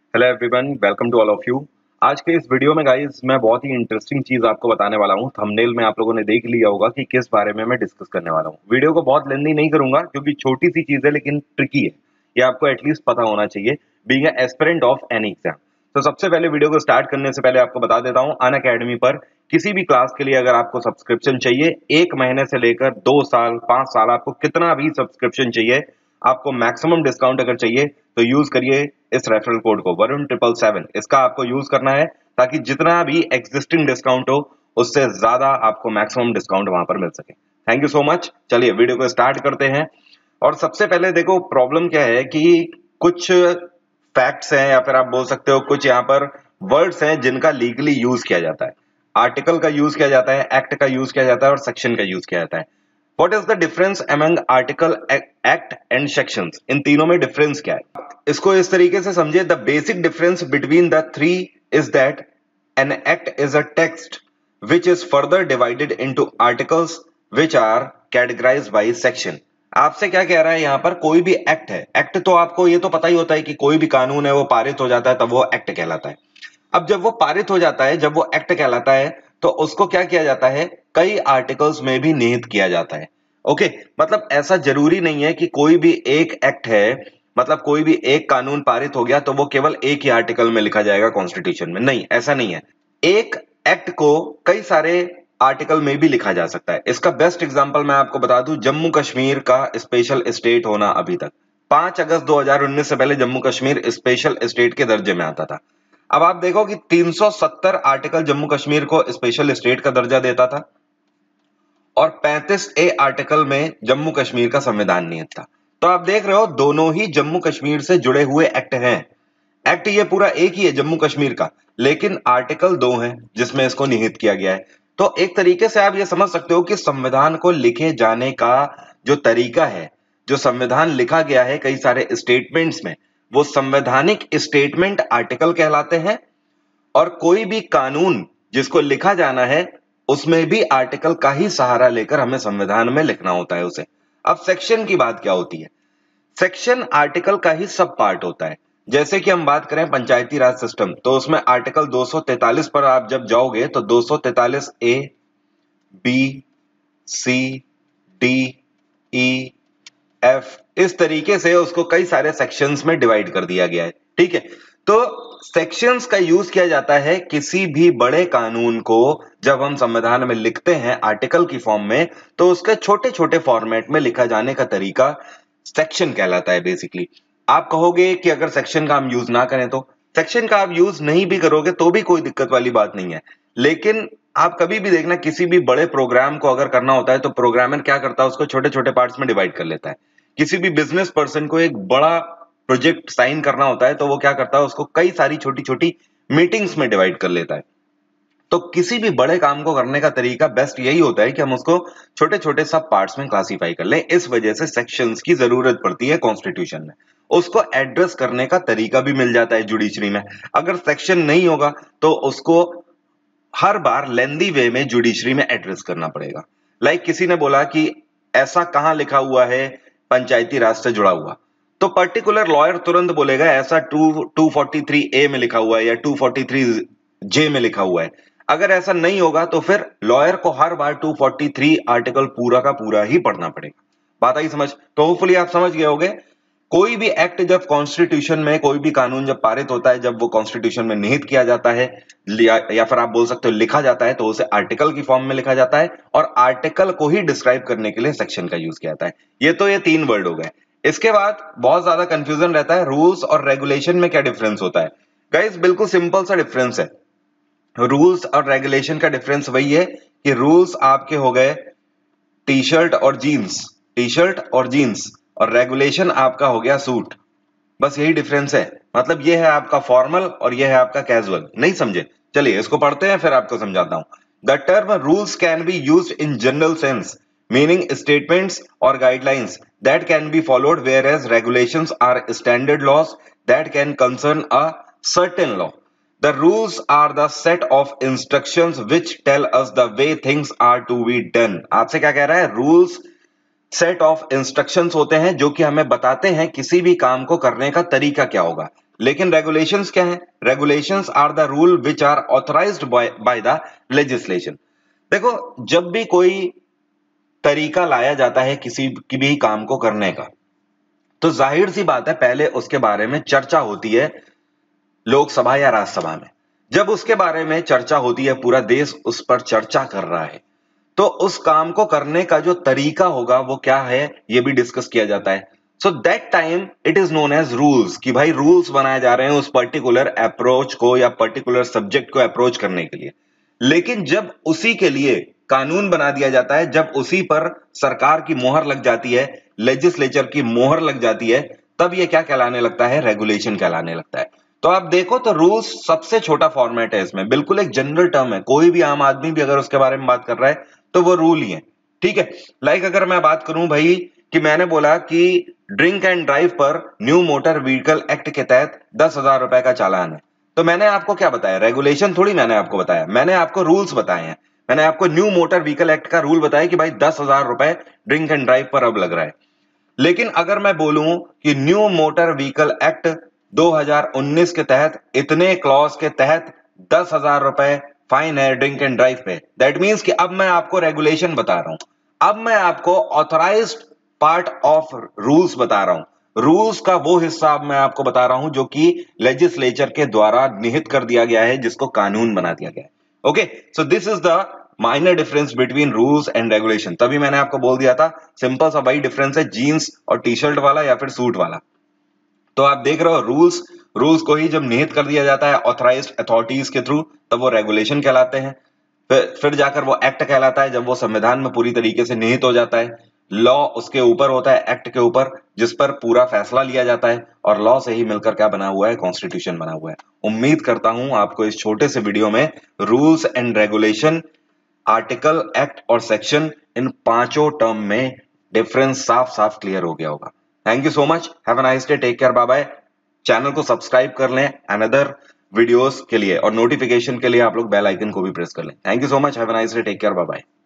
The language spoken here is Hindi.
Hello everyone, welcome to all of you. आज के इस वीडियो में गाइस मैं बहुत ही इंटरेस्टिंग चीज आपको बताने वाला हूं। थंबनेल में आप लोगों ने देख लिया होगा कि किस बारे में मैं डिस्कस करने वाला हूं। वीडियो को बहुत लेंथी नहीं करूंगा क्योंकि छोटी सी चीज है लेकिन ट्रिकी है। ये आपको एटलीस्ट पता होना चाहिए being a aspirant of any exam. तो सबसे पहले वीडियो को स्टार्ट करने से पहले आपको बता देता हूं, अनअकैडमी पर किसी भी क्लास के लिए अगर आपको सब्सक्रिप्शन चाहिए, 1 महीने से लेकर 2 साल 5 साल, आपको कितना भी सब्सक्रिप्शन चाहिए, आपको मैक्सिमम डिस्काउंट अगर चाहिए तो यूज करिए इस रेफरल कोड को Varun777। इसका आपको यूज करना है ताकि जितना भी एग्जिस्टिंग डिस्काउंट हो उससे ज्यादा आपको मैक्सिमम डिस्काउंट वहां पर मिल सके। Thank you so much. चलिए वीडियो को स्टार्ट करते हैं। और सबसे पहले देखो, प्रॉब्लम क्या है कि कुछ फैक्ट्स हैं या फिर आप बोल सकते हो कुछ यहाँ पर वर्ड्स हैं जिनका लीगली यूज किया जाता है। आर्टिकल का यूज किया जाता है, एक्ट का यूज किया जाता है और सेक्शन का यूज किया जाता है। What is the difference among article, act and sections? इन तीनों में डिफरेंस क्या है? इसको इस तरीके से समझिए, the basic difference between the three is that an act is a text which is further divided into articles which are categorized by section। आपसे क्या कह रहा है यहाँ पर? कोई भी एक्ट है, एक्ट तो आपको ये तो पता ही होता है कि कोई भी कानून है वो पारित हो जाता है तब वो एक्ट कहलाता है। अब जब वो पारित हो जाता है, जब वो एक्ट कहलाता है, तो उसको क्या किया जाता है? कई आर्टिकल्स में भी निहित किया जाता है। ओके, मतलब ऐसा जरूरी नहीं है कि कोई भी एक एक्ट है, मतलब कोई भी एक कानून पारित हो गया तो वो केवल एक ही आर्टिकल में लिखा जाएगा कॉन्स्टिट्यूशन में। नहीं, ऐसा नहीं है। एक एक्ट को कई सारे आर्टिकल में भी लिखा जा सकता है। इसका बेस्ट एग्जांपल मैं आपको बता दूं, जम्मू कश्मीर का स्पेशल स्टेट होना। अभी तक 5 अगस्त 2019 से पहले जम्मू कश्मीर स्पेशल स्टेट के दर्जे में आता था। अब आप देखो कि 370 आर्टिकल जम्मू कश्मीर को स्पेशल स्टेट का दर्जा देता था और 35 आर्टिकल में जम्मू कश्मीर का संविधान निहित था। तो आप देख रहे हो दोनों ही जम्मू कश्मीर से जुड़े हुए एक्ट हैं। एक्ट ये पूरा एक ही है जम्मू कश्मीर का, लेकिन आर्टिकल दो हैं जिसमें इसको निहित किया गया है। तो एक तरीके से आप ये समझ सकते हो कि संविधान को लिखे जाने का जो तरीका है, जो संविधान लिखा गया है कई सारे स्टेटमेंट्स में, वो संवैधानिक स्टेटमेंट आर्टिकल कहलाते हैं। और कोई भी कानून जिसको लिखा जाना है उसमें भी आर्टिकल का ही सहारा लेकर हमें संविधान में लिखना होता है उसे। अब सेक्शन की बात क्या होती है? सेक्शन आर्टिकल का ही सब पार्ट होता है। जैसे कि हम बात करें पंचायती राज सिस्टम, तो उसमें आर्टिकल 243 पर आप जब जाओगे तो 243 A, B, C, D, E, F, इस तरीके से उसको कई सारे सेक्शंस में डिवाइड कर दिया गया है। ठीक है, तो सेक्शंस का यूज किया जाता है किसी भी बड़े कानून को जब हम संविधान में लिखते हैं आर्टिकल की फॉर्म में, तो उसके छोटे छोटे फॉर्मेट में लिखा जाने का तरीका सेक्शन कहलाता है बेसिकली। आप कहोगे कि अगर सेक्शन का हम यूज ना करें, तो सेक्शन का आप यूज नहीं भी करोगे तो भी कोई दिक्कत वाली बात नहीं है। लेकिन आप कभी भी देखना, किसी भी बड़े प्रोग्राम को अगर करना होता है तो प्रोग्रामर क्या करता है? उसको छोटे छोटे पार्ट्स में डिवाइड कर लेता है। किसी भी बिजनेस पर्सन को एक बड़ा प्रोजेक्ट साइन करना होता है तो वो क्या करता है? उसको कई सारी छोटी छोटी मीटिंग्स में डिवाइड कर लेता है। तो किसी भी बड़े काम को करने का तरीका बेस्ट यही होता है कि हम उसको छोटे छोटे सब पार्ट्स में क्लासिफाई कर लें। इस वजह से सेक्शंस की जरूरत पड़ती है कॉन्स्टिट्यूशन में। उसको एड्रेस करने का तरीका भी मिल जाता है जुडिशरी में। अगर सेक्शन नहीं होगा तो उसको हर बार लेंदी वे में जुडिशरी में एड्रेस करना पड़ेगा। लाइक किसी ने बोला कि ऐसा कहां लिखा हुआ है पंचायती राज से जुड़ा हुआ, तो पर्टिकुलर लॉयर तुरंत बोलेगा ऐसा 243 ए में लिखा हुआ है या 243 जे में लिखा हुआ है। अगर ऐसा नहीं होगा तो फिर लॉयर को हर बार 243 आर्टिकल पूरा का पूरा ही पढ़ना पड़ेगा। बात आई समझ? तो होपफुली आप समझ गए होंगे। कोई भी एक्ट जब कॉन्स्टिट्यूशन में, कोई भी कानून जब पारित होता है, जब वो कॉन्स्टिट्यूशन में निहित किया जाता है या फिर आप बोल सकते हो लिखा जाता है, तो उसे आर्टिकल की फॉर्म में लिखा जाता है और आर्टिकल को ही डिस्क्राइब करने के लिए सेक्शन का यूज किया जाता है। ये 3 वर्ड हो गए। इसके बाद बहुत ज्यादा कंफ्यूजन रहता है, रूल्स और रेगुलेशन में क्या डिफरेंस होता है? गाइस बिल्कुल सिंपल सा डिफरेंस है। रूल्स और रेगुलेशन का डिफरेंस वही है कि रूल्स आपके हो गए टी शर्ट और जीन्स, टी शर्ट और जीन्स, और रेगुलेशन आपका हो गया सूट। बस यही डिफरेंस है। मतलब ये है आपका फॉर्मल और ये है आपका कैजुअल। नहीं समझे? चलिए इसको पढ़ते हैं फिर आपको समझाता हूं। The term rules can be used in general sense, meaning statements और guidelines that can be followed, whereas regulations are standard laws that can concern a certain law. The rules are the set of instructions which tell us the way things are to be done। आपसे क्या कह रहा है? रूल्स सेट ऑफ इंस्ट्रक्शंस होते हैं जो कि हमें बताते हैं किसी भी काम को करने का तरीका क्या होगा। लेकिन रेगुलेशंस क्या है? Regulations are the rule which are authorised by the legislation. देखो, जब भी कोई तरीका लाया जाता है किसी भी काम को करने का, तो जाहिर सी बात है पहले उसके बारे में चर्चा होती है लोकसभा या राज्यसभा में। जब उसके बारे में चर्चा होती है, पूरा देश उस पर चर्चा कर रहा है, तो उस काम को करने का जो तरीका होगा वो क्या है, ये भी डिस्कस किया जाता है। So that time it is known as rules, कि भाई रूल्स बनाए जा रहे हैं उस पर्टिकुलर अप्रोच को या पर्टिकुलर सब्जेक्ट को अप्रोच करने के लिए। लेकिन जब उसी के लिए कानून बना दिया जाता है, जब उसी पर सरकार की मोहर लग जाती है, लेजिस्लेचर की मोहर लग जाती है, तब ये क्या कहलाने लगता है? रेगुलेशन कहलाने लगता है। तो आप देखो तो रूल्स सबसे छोटा फॉर्मेट है इसमें, बिल्कुल एक जनरल टर्म है। कोई भी आम आदमी भी अगर उसके बारे में बात कर रहा है तो वो रूल ही है। ठीक है, लाइक अगर मैं बात करूं भाई कि मैंने बोला कि ड्रिंक एंड ड्राइव पर न्यू मोटर व्हीकल एक्ट के तहत 10,000 रुपए का चालान है, तो मैंने आपको क्या बताया? रेगुलेशन थोड़ी मैंने आपको बताया, मैंने आपको रूल्स बताए हैं। मैंने आपको न्यू मोटर व्हीकल एक्ट का रूल बताया कि भाई 10,000 रुपए ड्रिंक एंड ड्राइव पर अब लग रहा है। लेकिन अगर मैं बोलूं कि न्यू मोटर व्हीकल एक्ट 2019 के तहत इतने क्लॉज के तहत 10,000 रुपए फाइन है ड्रिंक एंड ड्राइव पे, दैट मीन्स कि अब मैं आपको रेगुलेशन बता रहा हूं, अब मैं आपको ऑथराइज्ड पार्ट ऑफ रूल्स बता रहा हूं। रूल्स का वो हिस्सा अब मैं आपको बता रहा हूं जो कि लेजिस्लेचर के द्वारा निहित कर दिया गया है, जिसको कानून बना दिया गया है। Okay, so this is the minor difference between rules and regulation. तभी मैंने आपको बोल दिया था सिंपल सा वही डिफरेंस है, जीन्स और टी शर्ट वाला या फिर सूट वाला। तो आप देख रहे हो रूल्स, रूल्स को ही जब निहित कर दिया जाता है ऑथराइज्ड अथॉरिटीज के थ्रू, तब वो रेगुलेशन कहलाते हैं। फिर जाकर वो एक्ट कहलाता है जब वो संविधान में पूरी तरीके से निहित हो जाता है। लॉ उसके ऊपर होता है, एक्ट के ऊपर, जिस पर पूरा फैसला लिया जाता है, और लॉ से ही मिलकर क्या बना हुआ है? कॉन्स्टिट्यूशन बना हुआ है। उम्मीद करता हूं आपको इस छोटे से वीडियो में rules and regulation, article, act और सेक्शन, इन पांचों टर्म में डिफरेंस साफ साफ क्लियर हो गया होगा। Thank you so much, have a nice day, take care, bye bye. Channel को सब्सक्राइब कर लें अनदर वीडियोस के लिए, और नोटिफिकेशन के लिए आप लोग बेल आइकन को भी प्रेस कर लें। Thank you so much, have a nice day, take care, bye bye.